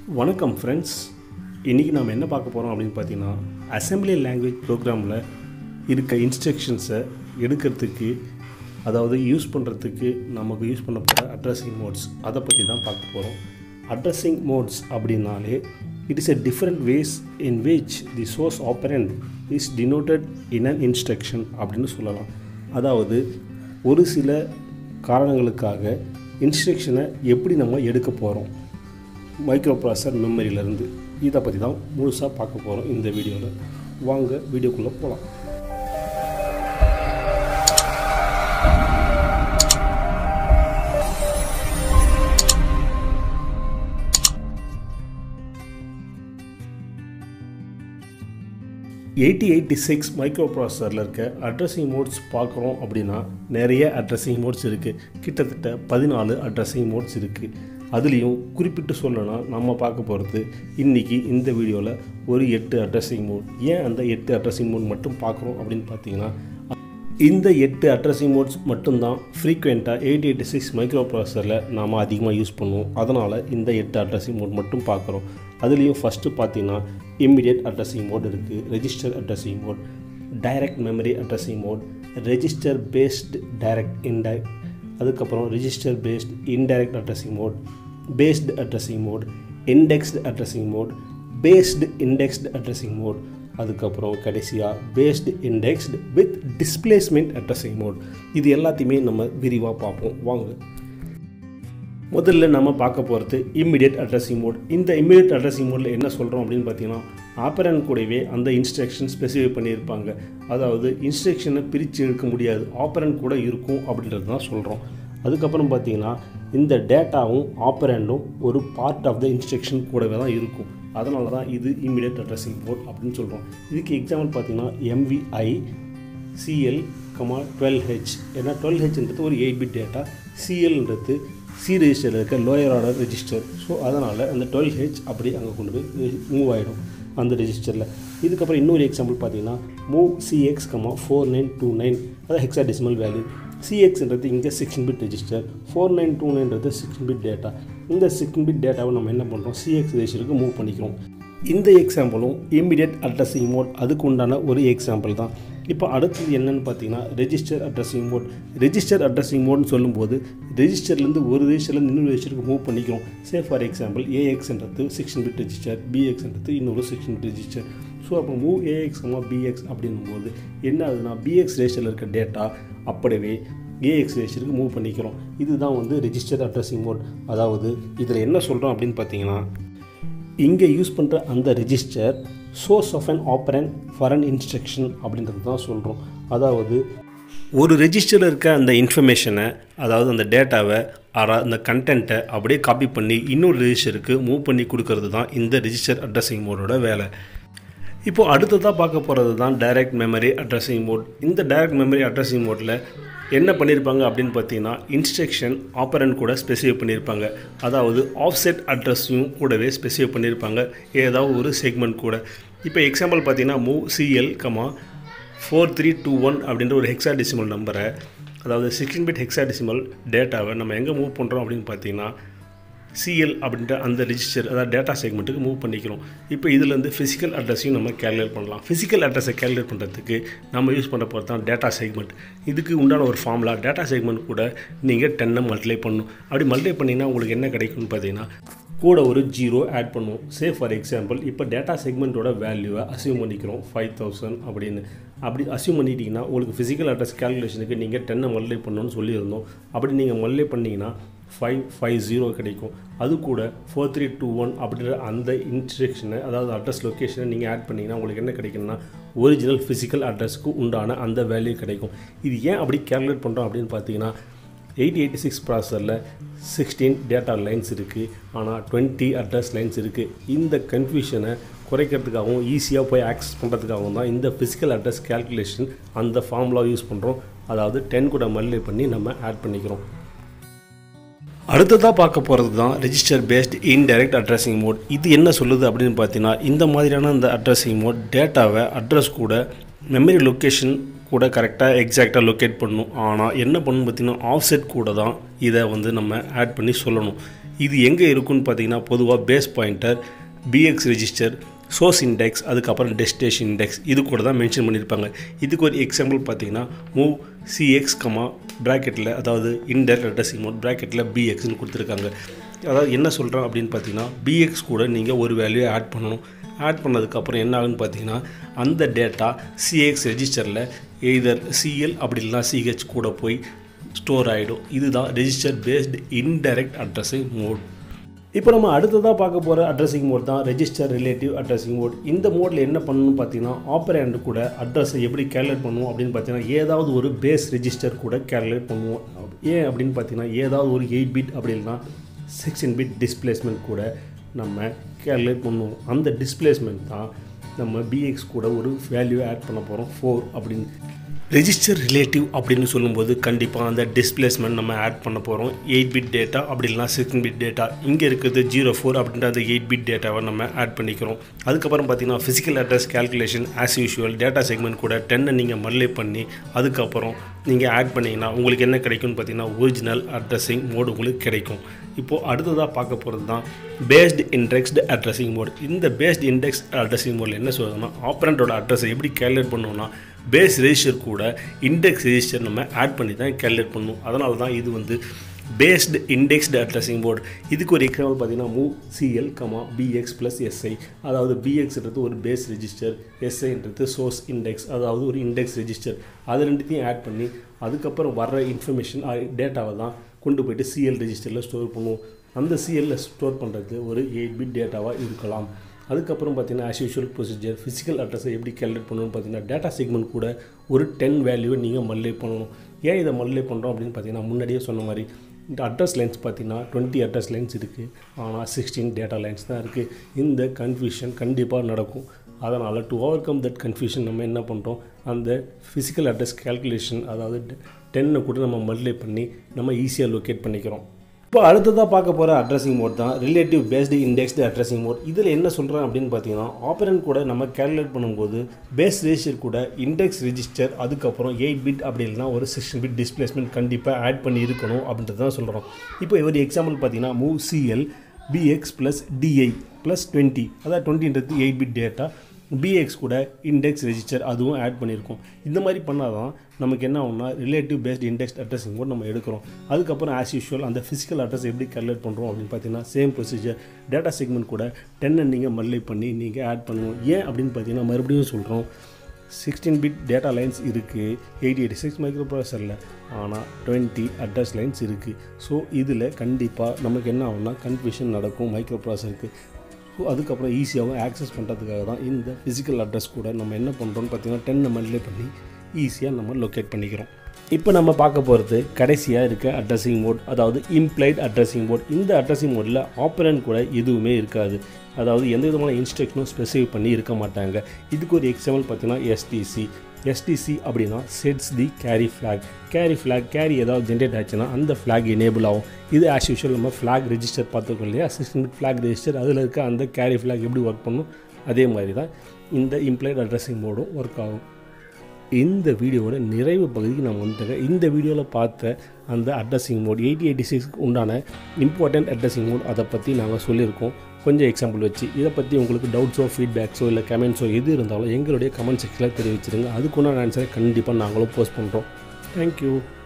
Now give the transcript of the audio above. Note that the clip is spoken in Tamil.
வணக்கம் ஃப்ரெண்ட்ஸ். இன்றைக்கி நாம் என்ன பார்க்க போகிறோம் அப்படின்னு பார்த்தீங்கன்னா, அசெம்பிளி லாங்குவேஜ் ப்ரோக்ராமில் இருக்க இன்ஸ்ட்ரக்ஷன்ஸை எடுக்கிறதுக்கு, அதாவது யூஸ் பண்ணுறதுக்கு நமக்கு யூஸ் பண்ண போகிற அட்ரஸிங் மோட்ஸ், அதை பற்றி தான் பார்க்க போகிறோம். அட்ரஸிங் மோட்ஸ் அப்படின்னாலே it is a different ways in which the source operand is denoted in an instruction அப்படின்னு சொல்லலாம். அதாவது ஒரு சில காரணங்களுக்காக இன்ஸ்ட்ரக்ஷனை எப்படி நம்ம எடுக்க போகிறோம் மைக்ரோப்ராசஸர் மெமரியிலேருந்து, இதை பற்றி தான் முழுசாக பார்க்க போகிறோம் இந்த வீடியோவில். வாங்க வீடியோக்குள்ளே போகலாம். மைக்ரோப்ராசஸரில் இருக்க அட்ரஸிங் மோட்ஸ் பார்க்குறோம் அப்படின்னா நிறைய அட்ரஸிங் மோட்ஸ் இருக்குது. கிட்டத்தட்ட 14 அட்ரஸிங் மோட்ஸ் இருக்குது. அதுலேயும் குறிப்பிட்டு சொல்லணும்னா நம்ம பார்க்க போகிறது இன்றைக்கி இந்த வீடியோவில் ஒரு 8 அட்ரஸிங் மோட். ஏன் அந்த 8 அட்ரஸிங் மோட் மட்டும் பார்க்குறோம் அப்படின்னு பார்த்தீங்கன்னா, இந்த 8 அட்ரஸிங் மோட்ஸ் மட்டும்தான் ஃப்ரீக்வெண்ட்டாக 8086 மைக்ரோப்ராசஸரில் நாம் அதிகமாக யூஸ் பண்ணுவோம். அதனால் இந்த 8 அட்ரஸிங் மோட் மட்டும் பார்க்குறோம். அதுலேயும் ஃபஸ்ட்டு பார்த்தீங்கன்னா இம்மிடியட் அட்ரஸிங் மோட் இருக்குது, register addressing mode, direct memory addressing mode, register based direct indirect, அதுக்கப்புறம் register based indirect addressing mode, based addressing mode, indexed addressing mode, based indexed addressing mode, அதுக்கப்புறம் கடைசியாக based indexed with displacement addressing mode. இது எல்லாத்தையுமே நம்ம விரிவாக பார்ப்போம். வாங்க. முதல்ல நம்ம பார்க்க போகிறது இம்மிடியட் அட்ரஸிங் மோட். இந்த இம்மிடியட் அட்ரஸிங் மோடில் என்ன சொல்கிறோம் அப்படின்னு பார்த்தீங்கன்னா, ஆப்பரண்ட் கூடவே அந்த இன்ஸ்ட்ரக்ஷன் ஸ்பெசிஃபை பண்ணியிருப்பாங்க. அதாவது இன்ஸ்ட்ரக்ஷனை பிரித்து எடுக்க முடியாது, ஆப்பரண்ட் கூட இருக்கும் அப்படின்றது தான் சொல்கிறோம். அதுக்கப்புறம் பார்த்தீங்கன்னா இந்த டேட்டாவும் ஆப்பரண்டும் ஒரு பார்ட் ஆஃப் த இன்ஸ்ட்ரக்ஷன் கூடவே தான் இருக்கும். அதனால தான் இது இம்மிடியட் அட்ரஸிங் மோட் அப்படின்னு சொல்கிறோம். இதுக்கு எக்ஸாம்பிள் பார்த்தீங்கன்னா MVI CL, 12H. ஏன்னா 12Hன்றது ஒரு 8-bit டேட்டா, CLன்றது சி ரெஜிஸ்டரில் இருக்க லோயர் ஆர்டர் ரெஜிஸ்டர். ஸோ அதனால் அந்த 12H அப்படி அங்கே கொண்டு போய் மூவ் ஆகிடும் அந்த ரெஜிஸ்டரில். இதுக்கப்புறம் இன்னொரு எக்ஸாம்பிள் பார்த்தீங்கன்னா மூவ் CX, 4929, அது ஹெக்ஸாடெசிமல் வேல்யூ. CXன்றது இங்கே 16-bit ரெஜிஸ்டர், 4929ன்றது 16-bit டேட்டா. இந்த 16-bit டேட்டாவை நம்ம என்ன பண்ணுறோம், CX ரெஜிஸ்டருக்கு மூவ் பண்ணிக்கிறோம். இந்த எக்ஸாம்பிளும் இம்மிடியட் அட்ரஸிங் மோட் அதுக்கு உண்டான ஒரு எக்ஸாம்பிள் தான். இப்போ அடுத்தது என்னென்னு பார்த்தீங்கன்னா register addressing mode. Register addressing மோட்னு சொல்லும்போது ரெஜிஸ்டர்லேருந்து ஒரு ரெஜிஸ்டர்லேருந்து இன்னொரு ரெஜிஸ்டருக்கு மூவ் பண்ணிக்கிறோம். ஃபார் எக்ஸாம்பிள் AXன்றது 16-bit ரெஜிஸ்டர், BXன்றது இன்னொரு 16-bit ரெஜிஸ்டர். ஸோ அப்போ மூவ் AX, BX அப்படின்னும்போது என்ன ஆகுதுன்னா, BX ரெஜிஸ்டரில் இருக்க டேட்டா அப்படியே AX ரெஜிஸ்டருக்கு மூவ் பண்ணிக்கிறோம். இதுதான் வந்து ரெஜிஸ்டர் அட்ரஸிங் மோட். அதாவது இதில் என்ன சொல்கிறோம் அப்படின்னு பார்த்தீங்கன்னா, இங்கே யூஸ் பண்ணுற அந்த register source of an operand for an instruction அப்படின்றது தான் சொல்கிறோம். அதாவது ஒரு ரெஜிஸ்டரில் இருக்க அந்த இன்ஃபர்மேஷனை, அதாவது அந்த டேட்டாவை, அந்த கண்டென்ட்டை அப்படியே காப்பி பண்ணி இன்னொரு ரெஜிஸ்டருக்கு மூவ் பண்ணி கொடுக்கறது தான் இந்த ரெஜிஸ்டர் அட்ரஸிங் மோடோட வேலை. இப்போது அடுத்ததாக பார்க்க போகிறது தான் டைரக்ட் மெமரி அட்ரஸிங் மோட். இந்த டைரக்ட் மெமரி அட்ரஸிங் மோடில் என்ன பண்ணியிருப்பாங்க அப்படின்னு பார்த்தீங்கன்னா, இன்ஸ்ட்ரக்ஷன் ஆப்பரண்ட் கூட ஸ்பெசிஃபை பண்ணியிருப்பாங்க. அதாவது ஆஃப்செட் அட்ரஸையும் கூடவே ஸ்பெசிஃபை பண்ணியிருப்பாங்க, ஏதாவது ஒரு செக்மெண்ட் கூட. இப்போ எக்ஸாம்பிள் பார்த்தீங்கன்னா மூவ் CL, 4321 அப்படின்ற ஒரு ஹெக்ஸாடெசிமல் நம்பரை, அதாவது 16-bit ஹெக்ஸாடெசிமல் டேட்டாவை நம்ம எங்கே மூவ் பண்ணுறோம் அப்படின்னு பார்த்தீங்கன்னா CL அப்படின்ற அந்த ரெஜிஸ்டர், அதாவது டேட்டா செக்மெண்ட்டுக்கு மூவ் பண்ணிக்கிறோம். இப்போ இதிலேருந்து ஃபிசிக்கல் அட்ரஸையும் நம்ம கேல்குலேட் பண்ணலாம். ஃபிசிக்கல் அட்ரஸை கேல்குலேட் பண்ணுறதுக்கு நம்ம யூஸ் பண்ண போகிறது தான் டேட்டா செக்மெண்ட். இதுக்கு உண்டான ஒரு ஃபார்முலா, டேட்டா செக்மெண்ட் கூட நீங்கள் 10 மல்டிப்ளை பண்ணணும். அப்படி மல்டிப்ளை பண்ணிங்கன்னா உங்களுக்கு என்ன கிடைக்கும்னு பார்த்தீங்கன்னா, கூட ஒரு 0 ஆட் பண்ணுவோம். ஃபார் எக்ஸாம்பிள் இப்போ டேட்டா செக்மெண்ட்டோட வேல்யூவை அசியூம் பண்ணிக்கிறோம் 5000 அப்படின்னு. அப்படி அசியூம் பண்ணிட்டீங்கன்னா உங்களுக்கு ஃபிசிக்கல் அட்ரஸ் கேல்குலேஷனுக்கு நீங்கள் 10 மல்டிப்ளை பண்ணணும்னு சொல்லியிருந்தோம். அப்படி நீங்கள் மல்டிப்ளை பண்ணிங்கன்னா 550 கிடைக்கும். அது கூட 4321 அப்படின்ற அந்த இன்ஸ்ட்ரக்ஷனை, அதாவது அட்ரஸ் லொக்கேஷனை நீங்கள் ஆட் பண்ணிங்கன்னா உங்களுக்கு என்ன கிடைக்குன்னா, ஒரிஜினல் ஃபிசிக்கல் அட்ரஸ்க்கு உண்டான அந்த வேல்யூ கிடைக்கும். இது ஏன் அப்படி கேல்குலேட் பண்ணுறோம் அப்படின்னு பார்த்தீங்கன்னா, 8086 ப்ராசஸரில் 16 டேட்டா லைன்ஸ் இருக்குது, ஆனால் 20 அட்ரஸ் லைன்ஸ் இருக்குது. இந்த கன்ஃபியூஷனை குறைக்கிறதுக்காகவும் ஈஸியாக போய் ஆக்சஸ் பண்ணுறதுக்காகவும் தான் இந்த ஃபிசிக்கல் அட்ரஸ் கேல்குலேஷன் அந்த ஃபார்முலா யூஸ் பண்ணுறோம். அதாவது 10 கூட மல்டிப்ளை பண்ணி நம்ம ஆட் பண்ணிக்கிறோம். அடுத்ததாக பார்க்க போகிறது தான் register based indirect addressing mode. இது என்ன சொல்லுது அப்படின்னு பார்த்தீங்கன்னா, இந்த மாதிரியான இந்த அட்ரஸிங் மோட் டேட்டாவை அட்ரஸ் கூட மெமரி லொக்கேஷன் கூட கரெக்டாக எக்ஸாக்டாக லொக்கேட் பண்ணணும். ஆனால் என்ன பண்ணணும் பார்த்திங்கன்னா, ஆஃப்செட் கூட தான் இதை வந்து நம்ம ஆட் பண்ணி சொல்லணும். இது எங்கே இருக்குன்னு பார்த்தீங்கன்னா பொதுவாக base pointer, BX register, source index, அதுக்கப்புறம் டெஸ்டினேஷன் இண்டெக்ஸ் இது கூட தான் மென்ஷன் பண்ணியிருப்பாங்க. இதுக்கு ஒரு எக்ஸாம்பிள் பார்த்தீங்கன்னா மூவ் CX, ப்ராக்கெட்டில் அதாவது இன்டைரக்ட் அட்ரஸிங் மோட் ப்ராக்கெட்டில் BXன்னு கொடுத்துருக்காங்க. அதாவது என்ன சொல்கிறேன் அப்படின்னு பார்த்தீங்கன்னா BX கூட நீங்கள் ஒரு வேல்யூ ஆட் பண்ணணும். ஆட் பண்ணதுக்கப்புறம் என்ன ஆகுன்னு பார்த்தீங்கன்னா அந்த டேட்டா CX ரெஜிஸ்டரில் எய்தர் CL அப்படி இல்லைனா CH கூட போய் ஸ்டோர் ஆகிடும். இதுதான் register based indirect addressing mode. இப்போ நம்ம அடுத்ததாக பார்க்க போகிற அட்ரஸிங் மோட் தான் ரெஜிஸ்டர் ரிலேட்டிவ் அட்ரஸிங் மோட். இந்த மோடில் என்ன பண்ணணும்னு பார்த்தீங்கன்னா ஆப்பரேண்ட் கூட அட்ரஸை எப்படி கேல்குலேட் பண்ணுவோம் அப்படின்னு பார்த்தீங்கன்னா ஏதாவது ஒரு பேஸ் ரெஜிஸ்டர் கூட கேல்குலேட் பண்ணுவோம். ஏன் அப்படின்னு பார்த்தீங்கன்னா ஏதாவது ஒரு 8 பிட் அப்படி இல்லைனா 16 பிட் டிஸ்பிளேஸ்மெண்ட் கூட நம்ம கேல்குலேட் பண்ணுவோம். அந்த டிஸ்பிளேஸ்மெண்ட் தான் நம்ம BX கூட ஒரு வேல்யூ ஆட் பண்ண போகிறோம் 4 அப்படின்னு. ரெஜிஸ்டர் ரிலேட்டிவ் அப்படின்னு சொல்லும்போது கண்டிப்பாக அந்த டிஸ்பிளேஸ்மெண்ட் நம்ம ஆட் பண்ண போகிறோம். 8 பிட் டேட்டா அப்படி இல்லைனா 16 பிட் டேட்டா. இங்கே இருக்கிறது 04 அப்படின்ற அந்த 8 பிட் டேட்டாவை நம்ம ஆட் பண்ணிக்கிறோம். அதுக்கப்புறம் பார்த்தீங்கன்னா physical address calculation as usual data segment கூட 10 நீங்கள் மல்லே பண்ணி அதுக்கப்புறம் நீங்கள் ஆட் பண்ணிங்கன்னா உங்களுக்கு என்ன கிடைக்கும்னு பார்த்தீங்கன்னா ஒரிஜினல் அட்ரஸிங் மோடு உங்களுக்கு கிடைக்கும். இப்போது அடுத்ததாக பார்க்க போகிறது தான் பேஸ்டு இண்டெக்ஸ்டு அட்ரஸிங் மோட். இந்த பேஸ்டு இண்டெக்ஸ் அட்ரஸிங் மோடில் என்ன சொல்லுதுன்னா ஆப்பரண்டோட அட்ரஸை எப்படி கேல்குலேட் பண்ணுவோம்னா பேஸ் ரெஜிஸ்டர் கூட இண்டெக்ஸ் ரெஜிஸ்டர் நம்ம ஆட் பண்ணி தான் கேல்குலேட் பண்ணணும். அதனால தான் இது வந்து பேஸ்டு இண்டெக்ஸ்டு அட்ரஸிங் மோட். இதுக்கு ஒரு எக்ஸாம்பிள் பார்த்தீங்கன்னா மூவ் CL, BX + SI. அதாவது BXன்றது ஒரு பேஸ் ரெஜிஸ்டர், SIன்றது சோர்ஸ் இண்டெக்ஸ் அதாவது ஒரு இண்டெக்ஸ் ரெஜிஸ்டர். அது ரெண்டுத்தையும் ஆட் பண்ணி அதுக்கப்புறம் வர்ற இன்ஃபர்மேஷன் டேட்டாவை தான் கொண்டு போய்ட்டு CL ரெஜிஸ்டரில் ஸ்டோர் பண்ணுவோம். அந்த CLல் ஸ்டோர் பண்ணுறது ஒரு 8 பிட் டேட்டாவாக இருக்கலாம். அதுக்கப்புறம் பார்த்தீங்கன்னா ஆஸ் யூஷுவல் ப்ரொசீஜர் ஃபிசிக்கல் அட்ரஸை எப்படி கேல்குலேட் பண்ணணும்னு பார்த்தீங்கன்னா டேட்டா செக்மெண்ட் கூட ஒரு 10 வேல்யூவை நீங்கள் மல்லே பண்ணணும். ஏன் இதை மல்லே பண்ணுறோம் அப்படின்னு பார்த்தீங்கன்னா முன்னாடியே சொன்ன மாதிரி இந்த அட்ரஸ் லைன்ஸ் பார்த்தீங்கன்னா 20 அட்ரஸ் லைன்ஸ் இருக்குது, ஆனால் 16 டேட்டா லைன்ஸ் தான் இருக்குது. இந்த கன்ஃபியூஷன் கண்டிப்பாக நடக்கும். அதனால் to overcome that confusion நம்ம என்ன பண்ணுறோம் அந்த ஃபிசிக்கல் அட்ரஸ் கேல்குலேஷன் அதாவது 10 கூட நம்ம மல்டிப்ளை பண்ணி நம்ம ஈஸியாக லொக்கேட் பண்ணிக்கிறோம். இப்போ அடுத்ததாக பார்க்க போகிற அட்ரஸிங் மோட் தான் relative based indexed addressing mode. இதில் என்ன சொல்கிறேன் அப்படின்னு பார்த்தீங்கன்னா ஆப்பரண்ட் கூட நம்ம கேல்குலேட் பண்ணும்போது பேஸ் ரெஜிஸ்டர் கூட இண்டெக்ஸ் ரெஜிஸ்டர் அதுக்கப்புறம் 8 பிட் அப்படி இல்லைனா ஒரு 16 பிட் டிஸ்பிளேஸ்மெண்ட் கண்டிப்பாக ஆட் பண்ணி இருக்கணும் அப்படின்றது தான் சொல்கிறோம். இப்போ ஒரு எக்ஸாம்பிள் பார்த்தீங்கன்னா மூவ் CL BX + DI + 20 அதாவது 20ன்றது 8 பிட் டேட்டா, BX கூட இண்டெக்ஸ் ரெஜிஸ்டர் அதுவும் ஆட் பண்ணியிருக்கோம். இந்த மாதிரி பண்ணால் தான் நமக்கு என்ன ஆகும்னா relative based index addressing mode நம்ம எடுக்கிறோம். அதுக்கப்புறம் ஆஸ் யூஷுவல் அந்த ஃபிசிக்கல் அட்ரஸ் எப்படி கேல்குலேட் பண்ணுறோம் அப்படின்னு பார்த்தீங்கன்னா சேம் ப்ரொசீஜர் டேட்டா செக்மெண்ட் கூட 10 நீங்கள் மல்டிப்ளை பண்ணி நீங்கள் ஆட் பண்ணுவோம். ஏன் அப்படின்னு பார்த்தீங்கன்னா மறுபடியும் சொல்கிறோம் 16 பிட் டேட்டா லைன்ஸ் இருக்குது 8086 மைக்ரோப்ராசரில், ஆனால் 20 அட்ரஸ் லைன்ஸ் இருக்குது. ஸோ இதில் கண்டிப்பாக நமக்கு என்ன ஆகும்னா கன்ஃபியூஷன் நடக்கும் மைக்ரோப்ராசருக்கு. ஸோ அதுக்கப்புறம் ஈஸியாகவும் ஆக்சஸ் பண்ணுறதுக்காக தான் இந்த ஃபிசிக்கல் அட்ரஸ் கூட நம்ம என்ன பண்ணுறோம்னு பார்த்தீங்கன்னா 10 மல்டிப்ளை பண்ணி ஈஸியாக நம்ம லொக்கேட் பண்ணிக்கிறோம். இப்போ நம்ம பார்க்க போகிறது கடைசியாக இருக்க அட்ரஸிங் மோட் அதாவது இம்ப்ளைட் அட்ரஸிங் மோட். இந்த அட்ரஸிங் மோடில் ஆப்பரண்ட் கூட எதுவுமே இருக்காது, அதாவது எந்த விதமான இன்ஸ்ட்ரக்ஷனும் ஸ்பெசிஃபை பண்ணி இருக்க மாட்டாங்க. இதுக்கு ஒரு எக்ஸாம்பிள் பார்த்தீங்கன்னா STC அப்படின்னா sets the carry flag carry ஏதாவது ஜென்ரேட் ஆச்சுன்னா அந்த ஃப்ளாக் எனேபிள் ஆகும். இது ஆஸ் யூஷுவல் நம்ம ஃப்ளாக் ரெஜிஸ்டர் பார்த்துருக்கோம் இல்லையா 16 பிட் ஃப்ளாக் ரெஜிஸ்டர், அதில் இருக்க அந்த கேரி ஃப்ளாக் எப்படி ஒர்க் பண்ணும் அதே மாதிரி தான் இந்த இம்ப்ளைட் அட்ரஸிங் மோடும் ஒர்க் ஆகும். இந்த வீடியோவோட நிறைவு பகுதிக்கு நான் வந்துட்டேன். இந்த வீடியோவில் பார்த்த அந்த அட்ரஸிங் மோட் 8086 உண்டான இம்பார்ட்டண்ட் அட்ரஸிங் மோட் அதை பற்றி நாங்கள் சொல்லியிருக்கோம் கொஞ்சம் எக்ஸாம்பிள் வச்சு. இதை பற்றி உங்களுக்கு டவுட்ஸோ ஃபீட்பேக்ஸோ இல்லை கமெண்ட்ஸோ எது இருந்தாலும் எங்களுடைய கமெண்ட் செக்ஷனில் தெரிவிச்சிருங்க. அதுக்குண்டான ஆன்சரை கண்டிப்பாக நாங்களும் போஸ்ட் பண்ணுறோம். தேங்க்யூ.